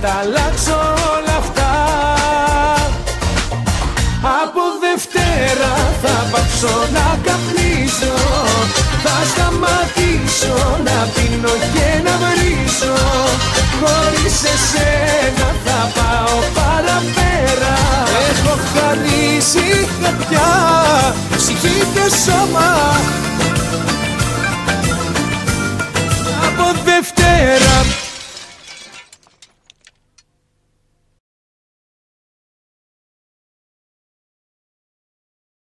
τα αλλάξω όλα αυτά. Από Δευτέρα θα πάψω να καπνίζω, θα σταματήσω να πίνω και να βρίζω. Χωρίς εσένα θα πάω παραπέρα. Έχω χαρίσει καρδιά, ψυχή και σώμα